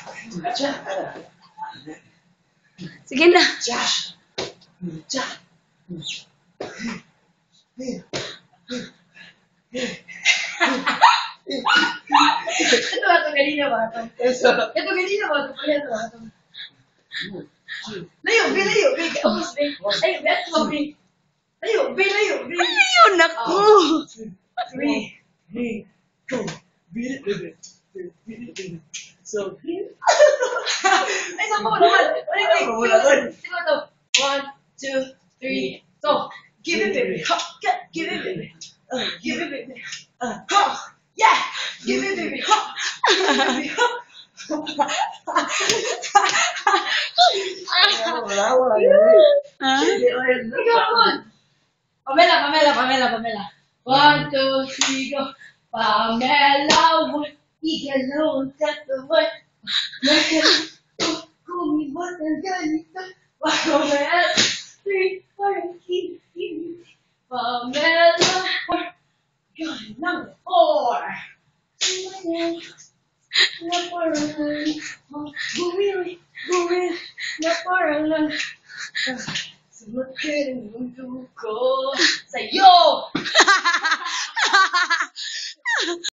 Sige na. Ito kanina ba ito? Ito kanina ba ito? Ito ba ito? Layo, layo. Ubus, Layo, bet mo, Layo, layo. Ayun, naku. 3, go. So, ay, saan mo naman? Sige ito. 1, 2, 3, go. Give it, baby. Give it, baby. Give it, baby. Yeah! Give it, baby. Give it, baby. Pamela. 1, 2, 3, go. Pamela, igalaw ang katawan. Kumibot ang ganito. Pamela, 3, parang kinig. Pamela, yan lang, 4. Na parang bumili, na parang lang. Sumakit ang mundo ko sa'yo!